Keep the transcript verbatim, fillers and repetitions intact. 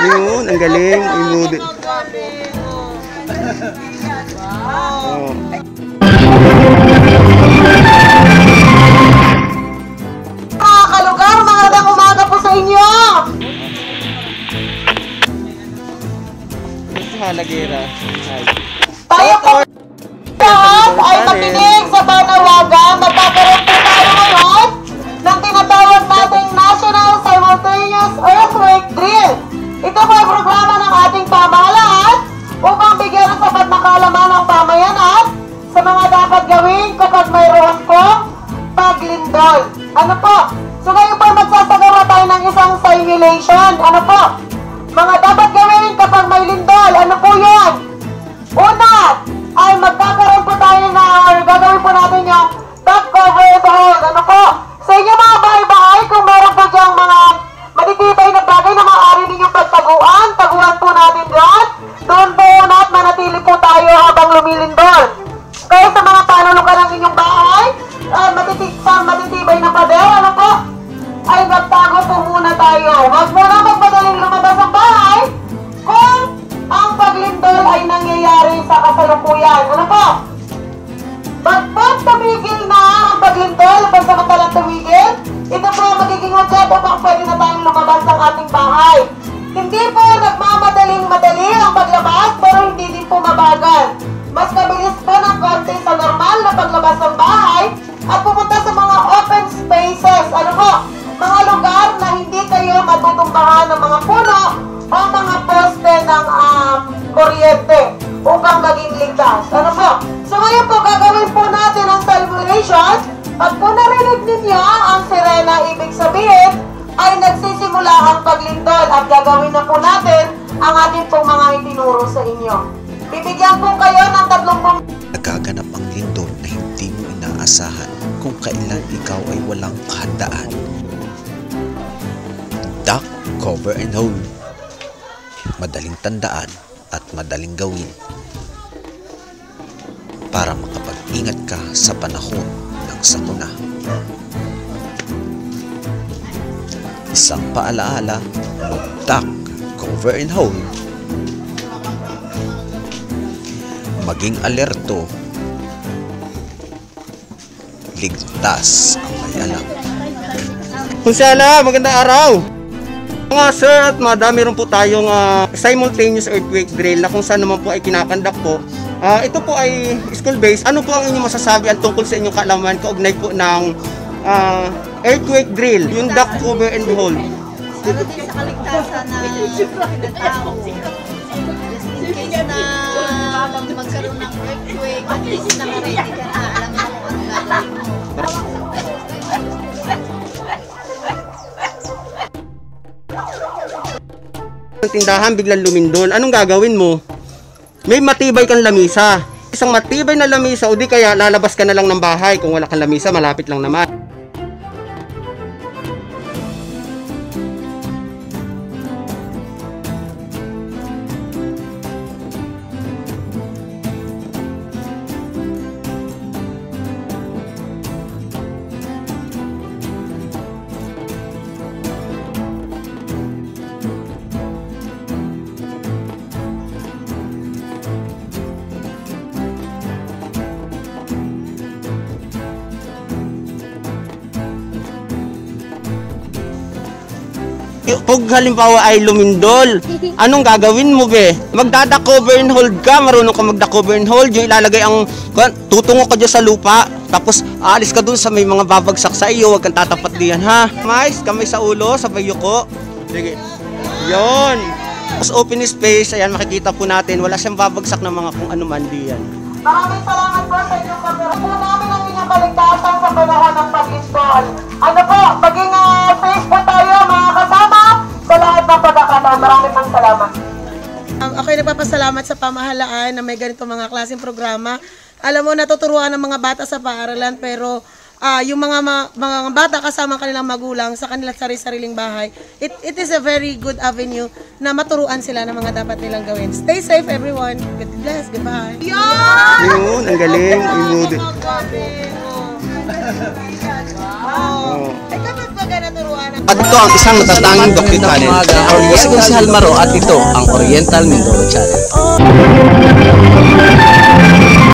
Yun, ang galing. Imudi. Wow. Mga kalugar, magandang umaga po sa inyo. Halagera. Tayo po lahat ay makinig sa panawagan. Magkakaroon po tayo ngayon ng tinatawag nating National Simultaneous Earthquake Drill. Ito po ay programa ng ating pamahalaan upang bigyan ng sapat na kaalaman ng pamayanan sa mga dapat gawin kapag mayroon pong paglindol. Ano po? So ngayon po magsasagawa tayo ng isang simulation. Ano po? Mga dapat gawin kapag may lindol. Ano po yan? Una, ay magkakaroon po tayo na, or gagawin po natin yung top cover and hold. Ano po? Sa inyo mga bahay-bahay, kung meron po diyang mga matitibay na bagay na maaari ninyong pagtaguan, taguan po natin dyan. Doon po na at manatili po tayo habang lumilindol. Kaya sa mga panulukan ng inyong bahay, uh, matitibay, matitibay na pader, ano po? Ay magtago po muna tayo. Huwag muna magmadaling lumabas ang bahay kung ang paglindol ay nangyayari sa kasalukuyan. Ano po? Pagpag tumigil na ang paglindol, pagsamantalang tumigil, ito po ang magiging udyat upang pwede na tayong lumabas ng ating bahay. Hindi po nagmamadaling madali ang paglabas, pero hindi din po mabagal. Mas mabilis po ng konti sa normal na paglabas ng bahay at pumunta sa mga open spaces. Ano po? Mga lugar na hindi kayo matutumbahan ng mga puno o mga poste ng um, kuryente upang maging ligtas. Ano po? So ngayon po, gagawin po natin ang simulation. Pag po narinig ninyo ang sirena, ibig sabihin ay nagsisimula ang paglindol at gagawin na po natin ang ating pong mga itinuro sa inyo. Bibigyan po kayo ng tatlong pong... Nagaganap ang lindol na hindi mo inaasahan kung kailan ikaw ay walang kahandaan. Duck, cover and hold. Madaling tandaan at madaling gawin para makapag-ingat ka sa panahon ng sakuna. Isang paalaala, mag-duck, cover and hold. Maging alerto. Ligtas ang may alam. Kunsala, magandang araw! Mga sir at madam, meron po tayong uh, simultaneous earthquake drill na kung saan naman po ay kinakandak po. Uh, ito po ay school-based. Ano po ang inyong masasabi ang tungkol sa inyong kaalaman kaugnay po ng uh, earthquake drill, yung duck, cover and hold? Para din sa kaligtasan na pinatao. Just in case na magkaroon ng earthquake, at least naka-ready ka na, alam mo kung ano gagawin mo. Tindahan biglang lumindol, anong gagawin mo? May matibay kang lamisa. Isang matibay na lamisa o di kaya lalabas ka na lang ng bahay. Kung wala kang lamisa, malapit lang naman. Pag halimbawa ay lumindol, anong gagawin mo be? Magdada-cover and hold ka, marunong ka magda-cover and hold, yung ilalagay ang, tutungo ka dyan sa lupa, tapos aalis ka dun sa may mga babagsak sa iyo, huwag kang tatapat diyan ha. Mais, kamay sa ulo, sabay yuko. Sige. Yun. Tapos open space, ayan makikita po natin, wala siyang babagsak na mga kung ano man diyan. Maraming salamat po sa inyong kamera. Po namin ang inyong kaligtasan sa panahon ng pag-install. Ano po, maging uh, safe po tayo mga kasama sa lahat ng pagkakataon. Maraming pang salamat. Um, ako'y nagpapasalamat sa pamahalaan na may ganito mga klaseng programa. Alam mo, natuturuan ng mga bata sa paaralan pero uh, yung mga, mga mga bata kasama kanilang magulang sa kanilang sarili-sariling bahay, it, it is a very good avenue na maturuan sila ng mga dapat nilang gawin. Stay safe everyone. God bless. Goodbye. Yun, ang galing. Imudi. Wow! Ay, kapag baga naturuan ang... At ito ang isang natatanging docu-channel. Ako si Gonzalo Maro at ito ang Oriental Mindoro Channel.